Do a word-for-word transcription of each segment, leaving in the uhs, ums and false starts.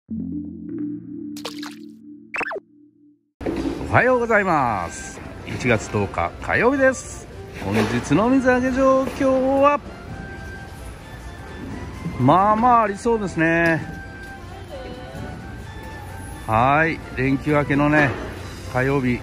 おはようございます。いちがつとおか火曜日です。本日の水揚げ状況はまあまあありそうですね。はい、連休明けのね火曜日、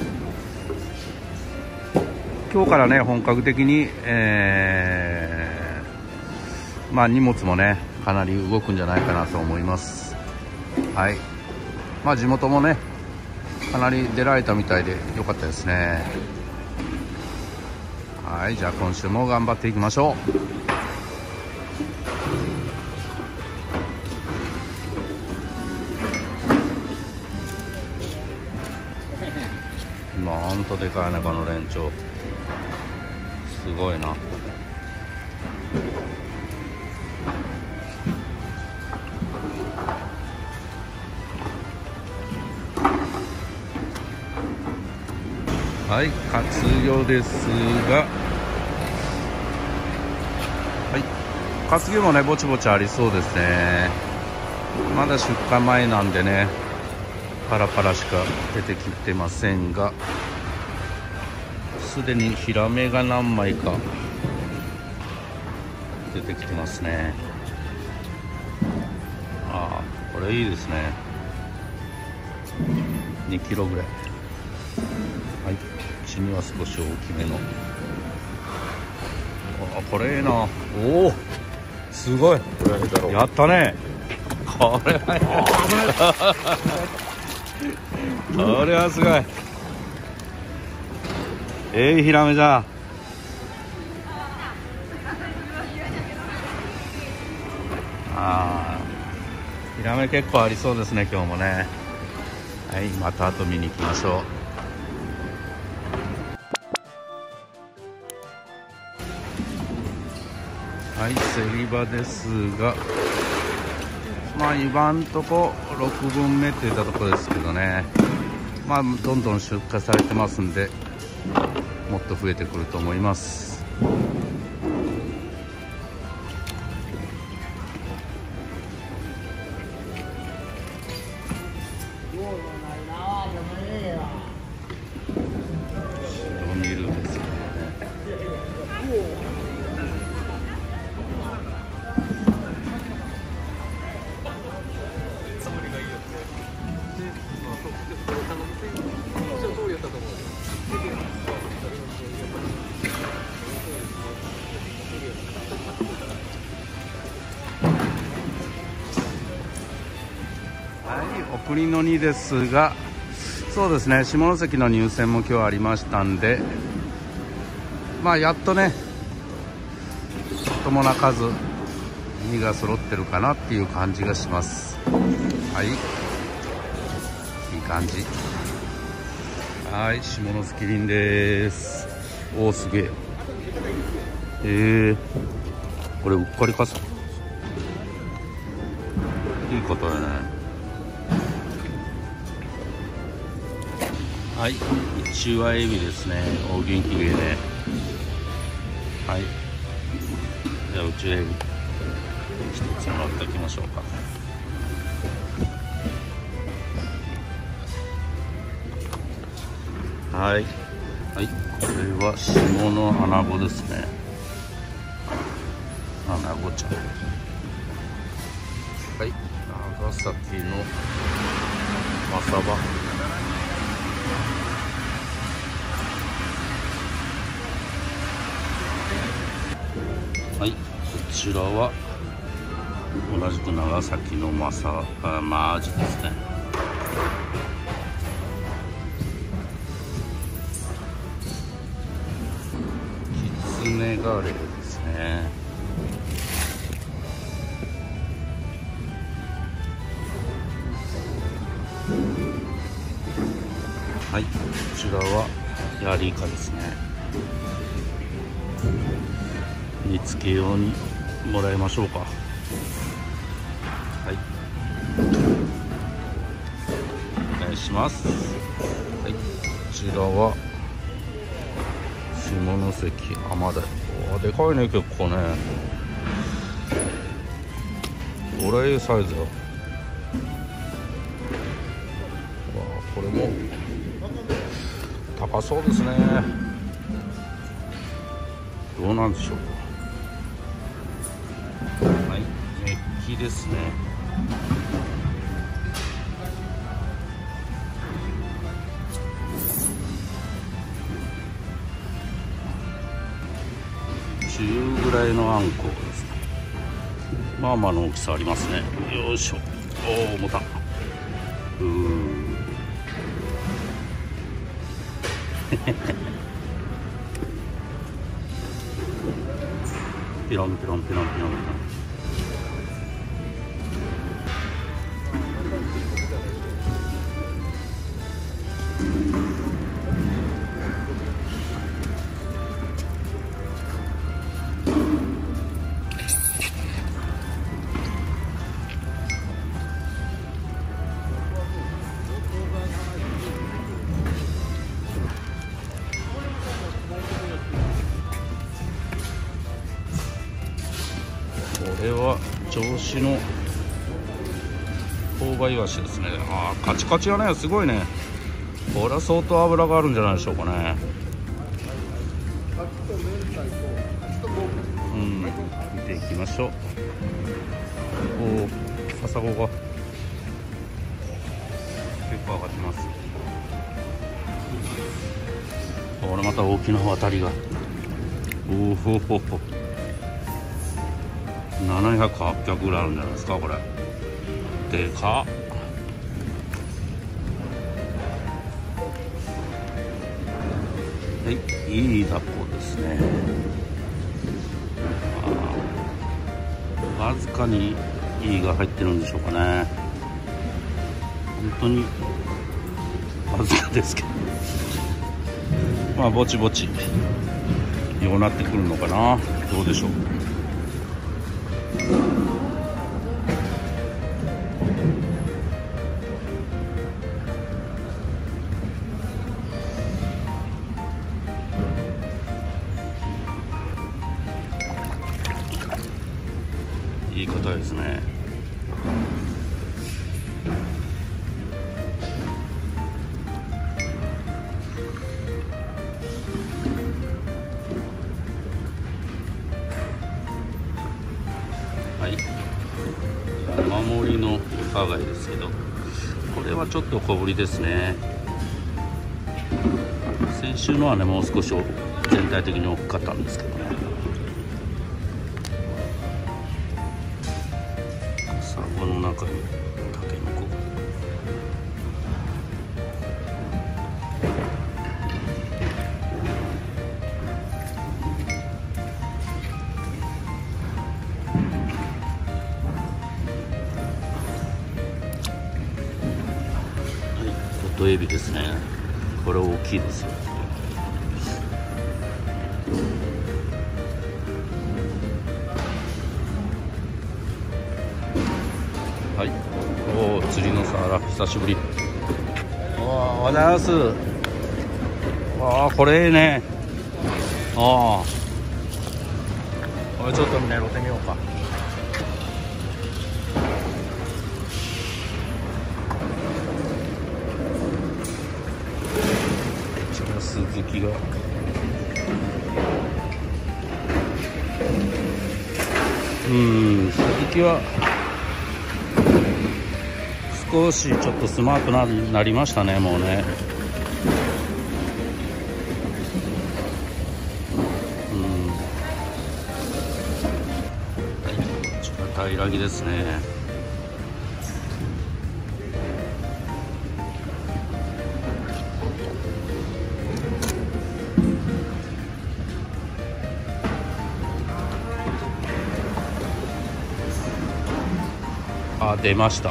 今日からね本格的に、えー、まあ荷物もねかなり動くんじゃないかなと思います。はい、まあ地元もねかなり出られたみたいで良かったですね。はい、じゃあ今週も頑張っていきましょう。なんとでかいねこの連長、すごいな。はい、活魚ですが、はい、活魚もねぼちぼちありそうですね。まだ出荷前なんでねパラパラしか出てきてませんが、すでにヒラメが何枚か出てきてますね。ああ、これいいですね。にキロぐらい。はい、うちには少し大きめの。あ、これいいな。おお、すごい。やったね。これはこれはすごい。ええー、ヒラメじゃ。あー、ヒラメ結構ありそうですね今日もね。はい、また後見に行きましょう。はい、競り場ですが、まあ今んところくぶんめっていったところですけどね、まあどんどん出荷されてますんでもっと増えてくると思います。白ミルですよね。はい、送りのにですが、そうですね、下関の入選も今日ありましたんで、まあやっとね友な数にが揃ってるかなっていう感じがします。はい、いい感じ。はい、下関輪です。おお、すげえ。えー、これうっかりかさ、いいことやね。はい、一羽エビですね。お元気げね。はい、じゃあ宇宙エビ一つもらっておきましょうか。はい、はい、これは下のアナゴですね。アナゴちゃん。はい、長崎のマサバ。はい、こちらは同じく長崎のマサあマアジですね。キツネガレイですね。はい、こちらはヤリイカですね。煮付け用にもらいましょうか。はい、お願いします。はい、こちらは下関アマダイ。おー、でかいね結構ね。これいいサイズよ。 れも高そうですね。どうなんでしょうか。はい、メッキですね。中ぐらいのあんこですね。まあまあの大きさありますね。よいしょ。おお、重た。うーピロンピロンピロンピロンピロン。これは銚子の大葉イワシですね。ああ、カチカチがね、すごいね。これは相当脂があるんじゃないでしょうかね。うん、見ていきましょう。おお、カサゴが結構上がってます。これまた大きな渡りが。おおほほほ。ななひゃく、はっぴゃくぐらいあるんじゃないですか、これ。でかっ。はい、いいダコですね。わずかにいいが入ってるんでしょうかね。本当にわずかですけど、まあぼちぼちようなってくるのかな。どうでしょう。いい方ですね。はい、山盛りのイカ貝ですけど、これはちょっと小ぶりですね。先週のはね、もう少し全体的に大きかったんですけどね。この中にタケノコ。はい、トエビですね。これ大きいですよ。はい、おお、釣りのサワラ久しぶり。おお、おはようございます。ああ、これいいね。ああ、これちょっとね、ろてみようか。こちらスズキがうん、スズキは少しちょっとスマートななりましたね、もうね。うん、はい、こちら平らぎですね。あ、出ました。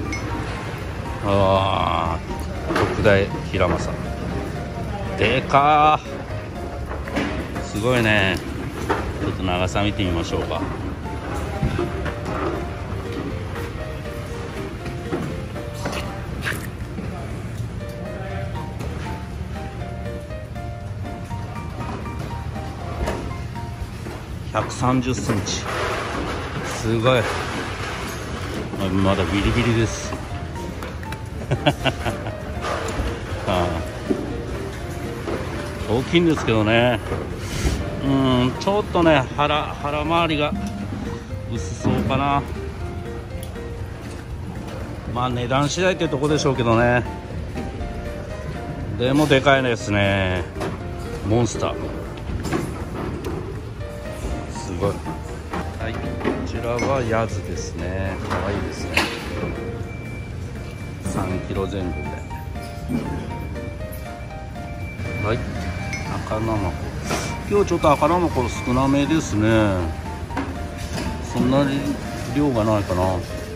ああ、特大ヒラマサ。でかー。すごいね。ちょっと長さ見てみましょうか。ひゃくさんじゅっセンチ。すごい。まだビリビリです。 大きいんですけどね、うん、ちょっとね腹腹周りが薄そうかな。まあ値段次第ってとこでしょうけどね。でもでかいですね、モンスターすごい。はい、こちらはヤズですね。可愛いですね。さんキロぜん後で、はい、赤ナマコ。今日ちょっと赤ナマコ少なめですね。そんなに量がないかな。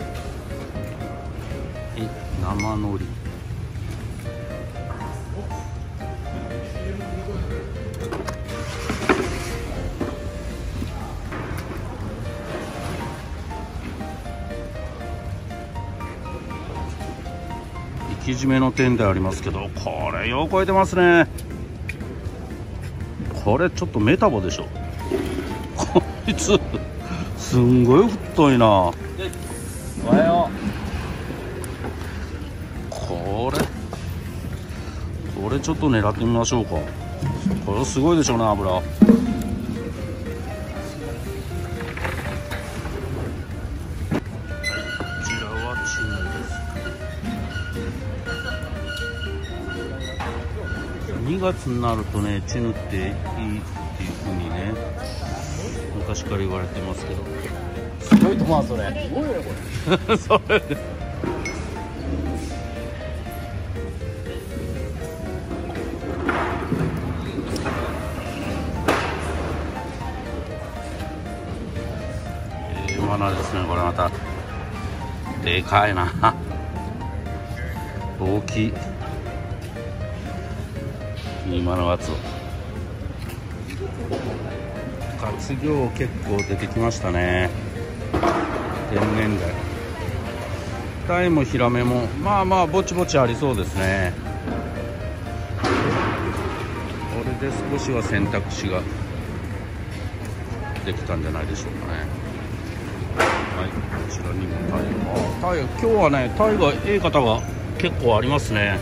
え、生のり。生き締めの点でありますけど、これよう超えてますね。これちょっとメタボでしょこいつ。すんごい太いな。おはよう。これこれちょっと狙ってみましょうか。これすごいでしょうね、油。こちらはチヌです。にがつになるとね、チヌっていいっていう風にね、昔から言われてますけど。 すごいと思う、それ。すごいよこれ。 それで。ええマナですね、これまた。でかいな。大きい。今のやつ。活魚結構出てきましたね。天然鯛、鯛もヒラメもまあまあぼちぼちありそうですね。これで少しは選択肢ができたんじゃないでしょうかね。はい、こちらにも鯛。あ、鯛、今日はね鯛がええ方が結構ありますね。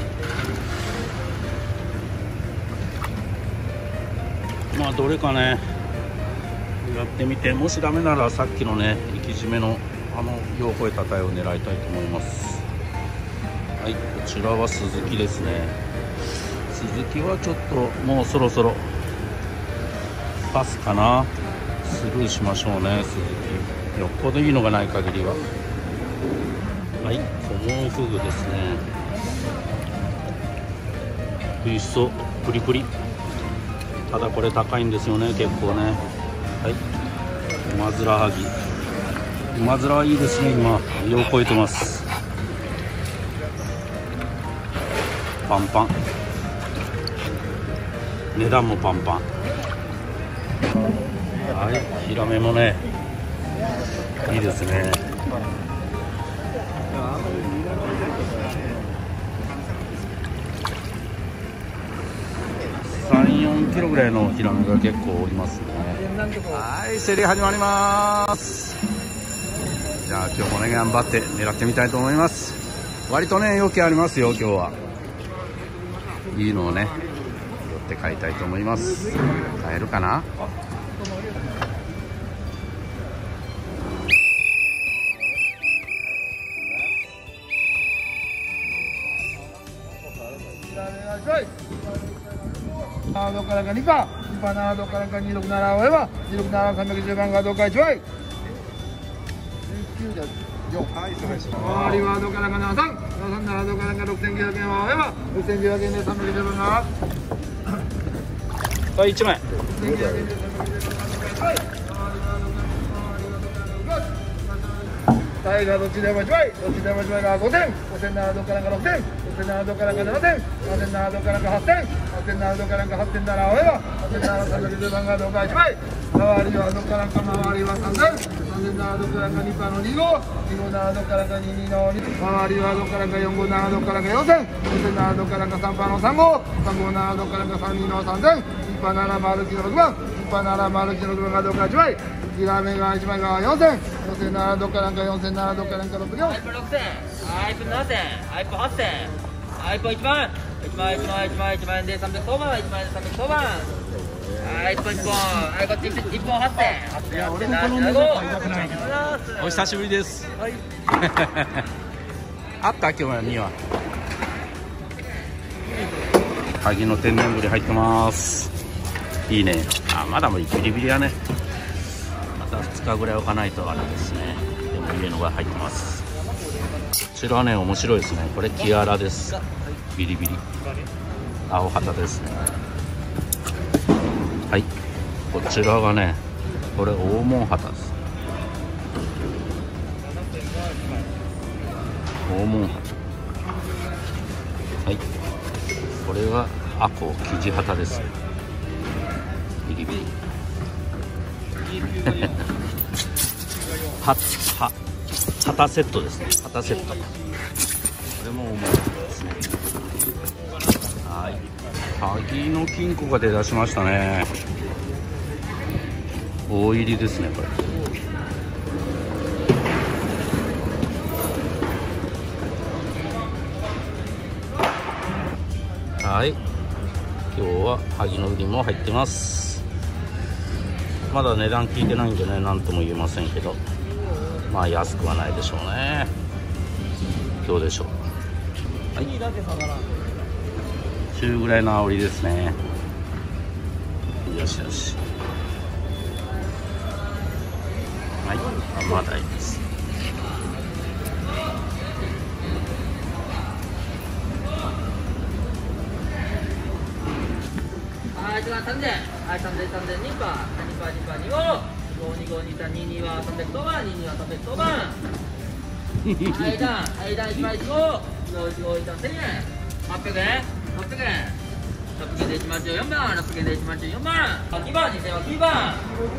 まあどれかねやってみて、もしダメならさっきのね生き締めのあのよう超えた鯛を狙いたいと思います。はい、こちらはスズキですね。スズキはちょっともうそろそろパスかな。スルーしましょうね。スズキよっぽどいいのがない限りは。はい、コモンフグですね。美味しそう、プリプリ。ただこれ高いんですよね、結構ね。はい、ウマヅラハギ。ウマヅラはいいですね、今よう超えてます。パンパン、値段もパンパン。はい、ヒラメもねいいですね。さん、よんキロぐらいのヒラメが結構おりますね。はい、競り始まります。じゃあ今日もね頑張って狙ってみたいと思います。割とね容器ありますよ。今日はいいのをね拾って買いたいと思います。買えるかな。 ナードからかにパー、にパーナードからかにろくななを追えば、にろくななさんびゃくじゅうばんがどうかいちわい。周りはどからかななさん、ななさんななどからかろくせんきゅうひゃくえんを追えば、ろくせんきゅうひゃくえんでさんびゃくじゅうばんが。 はい、いちまい。 タイがどっちでもいちまい、どっちでもいちまいがごせん、ごせんななどからかろくせん、ごせんななどからかななせん、ななせんななどからかはっせん、はっせんななどからかはっせんななを追えば、はっせんななさんびゃくじゅうばんがどうかいちまい。周りはどからか、周りはさんぜん、さんぜんななどからかにパーのにご、にごななどからかににのに、周りはどからかよんごななどからかよんせん、よんせんななどからかさんパーのさんご、さんごななどからかさんにのさんぜん、にパーななまるきのろくばん、にパーななまるきのろくばんがどうかいちまい。ヒラメがいちまいがよんせん、よんせんななどからかよんせんななどからかろくじゅうよん。 アイプろくせん、アイプななせん、アイプはっせん、アイプいちまん。 いちまんいちまんいちまんいちまん円でさんびゃく当番、いちまん円でさんびゃく当番。はい、いっぽんいっぽん、はい、こっちいっぽんはってん、はってん、ななご。 お久しぶりです。はい。あった今日には。萩の天然ぶり入ってます。いいね。あ、まだもうビリビリやね。またふつかぐらい置かないとあれですね。でもいいのが入ってます。こちらはね、面白いですね。これキアラです。ビリビリ。青旗ですね。はい。こちらがね、これ黄門旗です。黄門旗。はい。これがアコキジ旗です。ビリビリ。は、は、旗セットですね。旗セット。これも黄門旗ですね。はい。萩の金庫が出だしましたね。大入りですね、これ。はい。今日は萩の売りも入ってます。まだ値段聞いてないんでね、何とも言えませんけど、まあ安くはないでしょうね。どうでしょう。はい。中ぐらいの煽りですね。よしよし。はい、アマダイです。 はい、一番さんぜん、はい、さんぜん、さんぜん、にパー、にパー、にパー、にご、にご、にご、にさん、ににはさんびゃく当番、ににはさんびゃく当番。はい、段、はい、段、いちまんいちご、いちご、いちご、いちまんせんえん、はっぴゃくえん、ろっぴゃくえん、ろっぴゃくえんでいちまんじゅうよんばん、ろっぴゃくえんでいちまんじゅうよんばん、にばん、にせんはきゅうばん。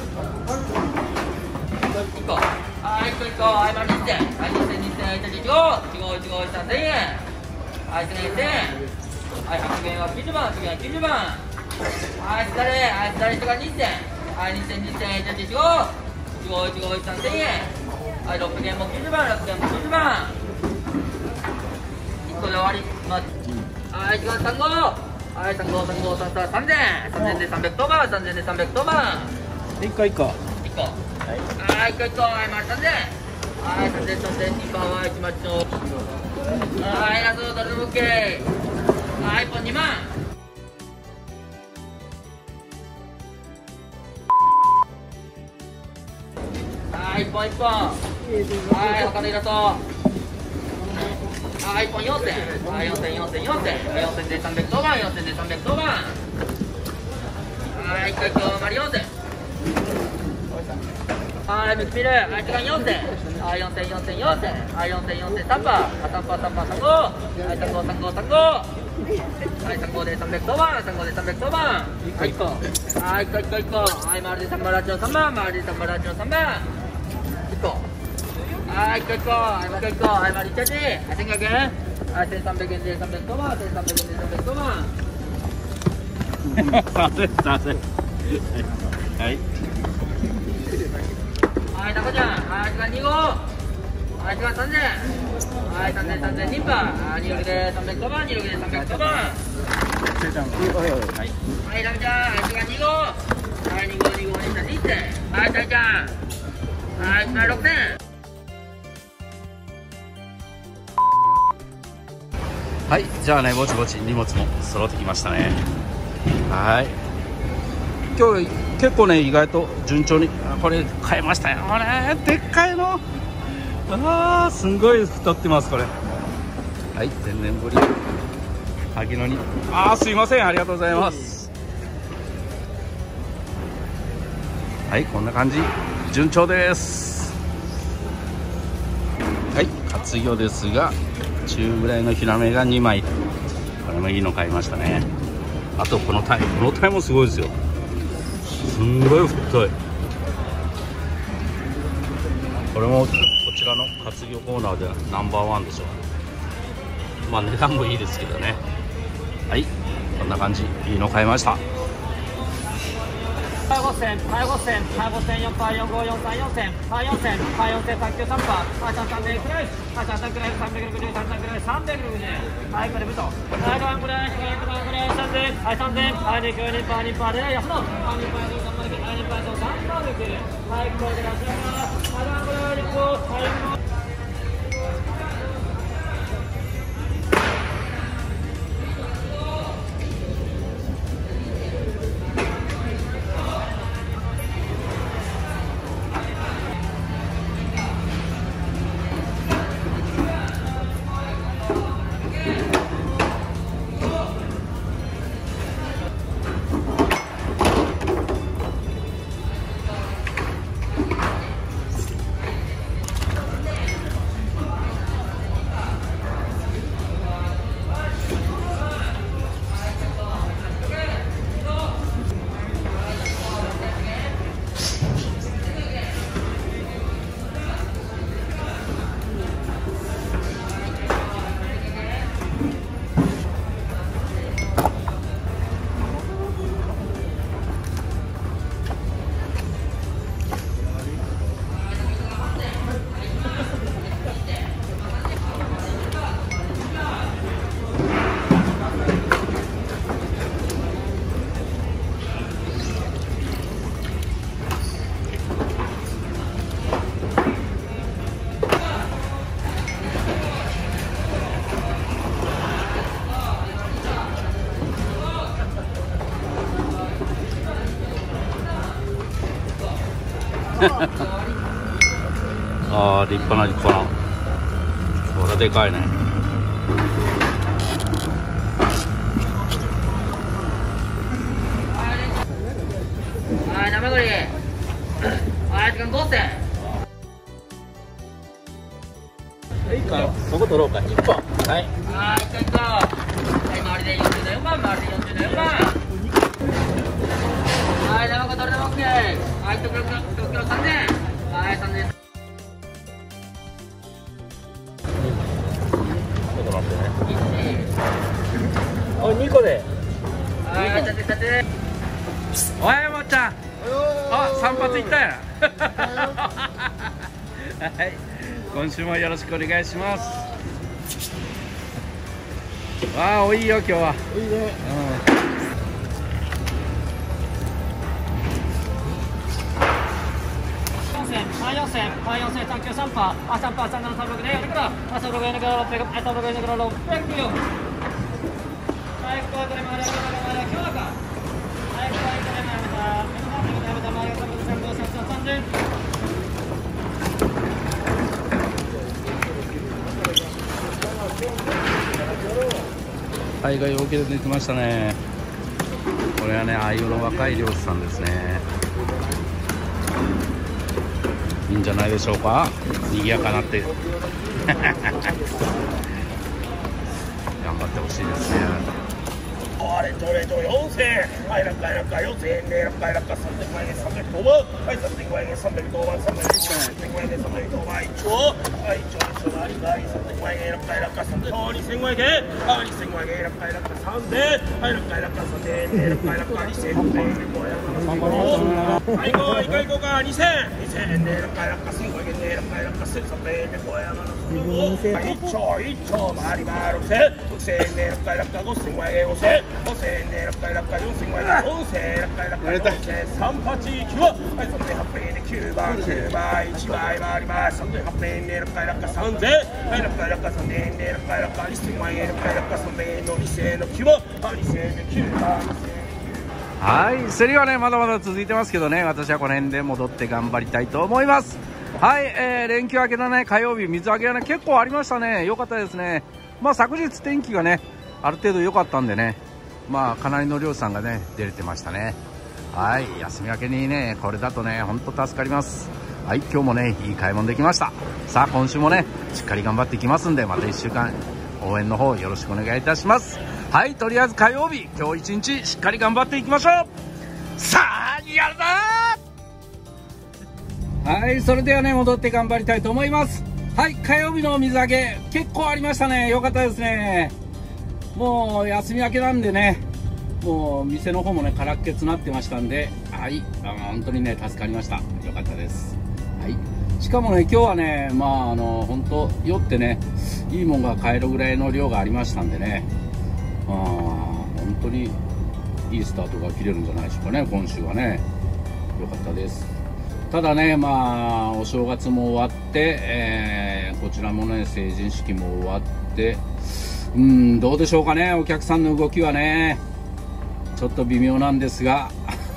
いっこ、はい、いっこいっこ、はい、まるにせん、はい、にせん、にせん、いちいちご、いちご、いちご、いちさんせんえん、はい、せんえん、せんえん、はい、はっぴゃくえんはきゅうじゅうばん、はっぴゃくえんはきゅうじゅうばん、はい、すだれ、はい、すだれ人がにせん、はい、にせん、にせん、いちいちご、いちご、いちご、いちさんせんえん、はい、ろっぴゃくえんもきゅうじゅうばん、ろっぴゃくえんもきゅうじゅうばん、いっこで終わります。はい、いちばんさんご、はい、さんご、さんご、さんさん、さんぜん、さんぜんでさんびゃく当番、さんぜんでさんびゃく当番。 いっこいっこ。 いっこ。はい、はい、いっこいっこ、はい、まるさんぜん。はい、さんぜん、さんぜん、にパーはいちまんちょ。はい、ラスト、どれでも OK。はい、いっぽんにまん。はい、いっぽんいっぽん。はい、他のイラスト。はい、いっぽんよんせん。はい、よんせん、よんせん、よんせん。よんせんでさんびゃく当番、よんせんでさんびゃく当番。はい、いっこいっこ、まるよんせん。はい、ミキピル、はい、時間よんせん。はい、よんせん、よんせん、よんせん。はい、よんせん、よんせん、さんパー。さんパー、さんパー、さんご。はい、さんご、さんご、さんご。はい、さんごでさんびゃく当番、さんごでさんびゃく当番。はい、いっこ。はい、いっこ、いっこ、いっこ。はい、まるでさんばんはちのさんばん、まるでさんばんはちのさんばん。いっこ。はい、いっこ、いっこ。はい、もういっこ、いっこ。はい、まるいちはち。はい、せんごひゃくえん。はい、せんさんびゃくえんでさんびゃく当番、せんさんびゃくえんでさんびゃく当番。 させん、させん。はい。 はい、タコちゃん、はい、時間にご、はい、時間さんぜん、はい、さんぜん、さんぜん、にパー、はい、にろくでさんびゃく当番、にろくでさんびゃく当番。はい、はい、ラムちゃん、はい、時間にご、はい、にご、にご、にさん、にせん、はい、タイちゃん、はい、いちまんろくせん。 はい、じゃあね、ぼちぼち荷物も揃ってきましたね。はい。今日結構ね、意外と順調に、これ買えましたよ。これでっかいの。ああ、すんごい太ってますこれ。はい、天然ぶり。萩野に。ああ、すいません、ありがとうございます。はい、こんな感じ。順調です。はい、活魚ですが。中ぐらいのヒラメがにまい、これもいいの買いましたね。あとこのタイ、このタイもすごいですよ。すんごい太い。これもこちらの活魚コーナーでナンバーワンでしょう。まあ値段もいいですけどね。はい、こんな感じ、いいの買いました。 パーごせん、パーごせん、パーごせん、よんパーよんご、よんさん、よんせん、パーよんせん、パーよんせん、さんきゅうさんパー、パーさんさんでクライス、パーさんさんクライス、さんびゃくろくじゅう、さんさんクライス、さんびゃくろくじゅう、はい、これブト、はい、ワンクライス、ワンクライス、さんぜん、はい、さんぜん、はい、にきゅう、にパー、にパーで、安野、はい、にパー、にパー、はい、にパー、さんパーでくる、はい、これでラスト、はい、ワンクライス、はい、 ああ、立派な立派な。これはでかいね。 はい、生栗。はい、時間ごせん。 いいか、そこ取ろうか、いっぽん。はい。 はい、ちょっと。はい、周りでよんじゅうよんばん、周りでよんじゅうよんばん。はい、生子取れたオッケー。はい、東京、東京さんぜん。はい、さんぜん。 ちょっと待ってね。おい、にこで。 はい、立て立て。 おはよう、まっちゃん。あ、散髪行ったやな。はい、今週もよろしくお願いします。わあ、おいいよ、今日は。いいね。うん。 パーよんせん、パーよんせん、さんきゅうさんパー、あ、さんパー、さんなな、さんろくで、やるから、あ、さんろくえんだから、ろっぴゃく、あ、さんろくえんだから、ろっぴゃくよ。はい、ここはこれまで、これまで、今日か。はい、ここはこれまで、やめた、やめた、やめた、やめた、やめた、やめた、やめた、さんぜん。 海外大きで出てましたね。これはね、ああいうの若い漁師さんですね。いいんじゃないでしょうか。賑やかなって頑張ってほしいですね。 あれどれどれよんせん、はい、落下落下よんせん円で落下落下さんぜんごえん、さんびゃくごばん、はい、さんぜんごえん、さんびゃくごばん、さんびゃくごえんでさんびゃくごばん、一丁、はい、一丁、一丁、はい、はい、さんぜんごえん、落下落下さんぜん、あ、にせんごえんで、あ、にせんごえん、落下落下さんぜん、はい、落下落下さんぜん円で、落下落下にせんごえんで、ごえん、はい、ご、いかいこうか、にせん、にせん円で、落下落下せんごえんで、落下落下せんさんびゃくえんで、ごえん、一丁、一丁、回り回るろくせん、ろくせん円で、落下落下ごせんごえん、ごせん、ごせん円で、落下落下よんせんごえん、よんせん、落下落下よんせん、さんはちきゅう、はい、さんぜんはっぴゃくえんできゅうばん、きゅうばん、いちまい回ります、さんぜんはっぴゃくえんで、落下落下さんぜん、はい、落下落下さんぜんえんで、落下落下にせんまん円、落下落下さんぜんえんのにせんえんのきゅうばん、はい、にせんえんできゅうばん、 はい、競りはねまだまだ続いてますけどね、私はこの辺で戻って頑張りたいと思います。はい、えー、連休明けのね火曜日、水揚げはね結構ありましたね。良かったですね。まあ昨日天気がねある程度良かったんでね、まあかなりの漁師さんがね出れてましたね。はい、休み明けにねこれだとねほんと助かります。はい、今日もねいい買い物できました。さあ今週もねしっかり頑張っていきますんで、またいっしゅうかん応援の方よろしくお願いいたします。はい、とりあえず火曜日今日一日しっかり頑張っていきましょう。さあやるぞー。はい、それではね戻って頑張りたいと思います。はい、火曜日の水揚げ結構ありましたね。良かったですね。もう休み明けなんでね、 もう店の方もね空っけつなってましたんで、はい、あの本当にね助かりました。よかったです。はい、しかもね今日はね、まああの本当酔ってねいいもんが買えるぐらいの量がありましたんでね、あ本当にいいスタートが切れるんじゃないでしょうかね、今週はね。よかったです。ただね、まあお正月も終わって、えー、こちらもね成人式も終わって、うん、どうでしょうかね、お客さんの動きはねちょっと微妙なんですが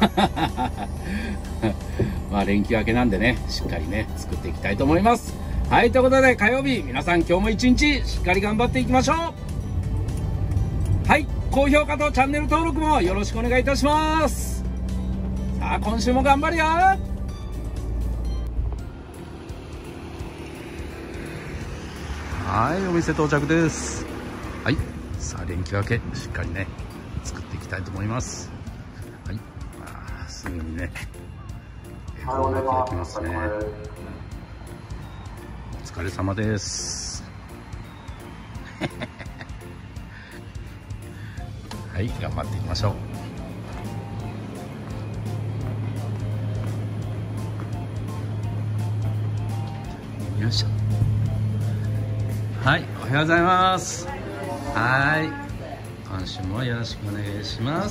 まあ連休明けなんでね、しっかりね作っていきたいと思います。はい、ということで火曜日、皆さん今日も一日しっかり頑張っていきましょう。はい、高評価とチャンネル登録もよろしくお願いいたします。さあ今週も頑張るよ。はい、お店到着です。はい、さあ連休明けしっかりね作っていきたいと思います。はい、あすぐにねエコーが切れてますね。お疲れ様です。はい、頑張っていきましょう。よいしょ。はい、おはようございます。はい、今週もよろしくお願いします。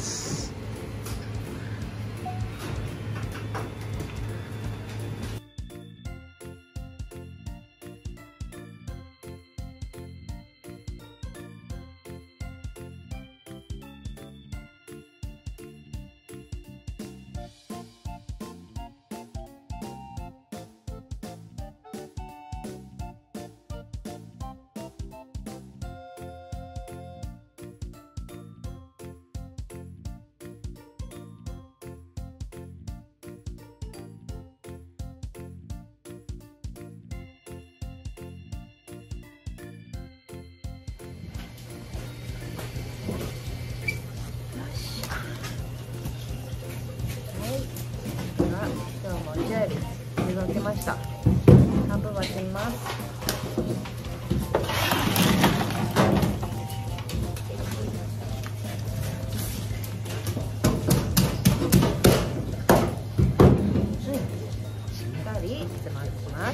今日も準備動きました。半分割ってみます。しっかりつまんできます。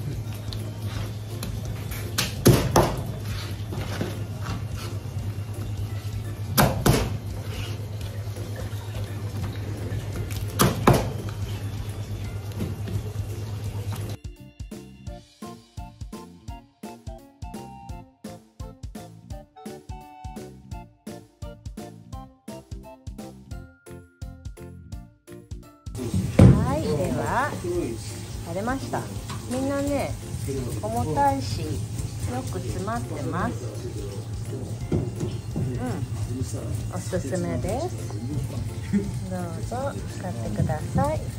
はい、ではやれました。みんなね重たいしよく詰まってます。うん、おすすめです。どうぞ使ってください。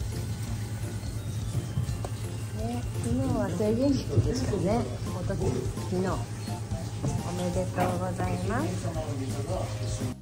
ね、昨日は成人式でしたね。おとと昨日おめでとうございます。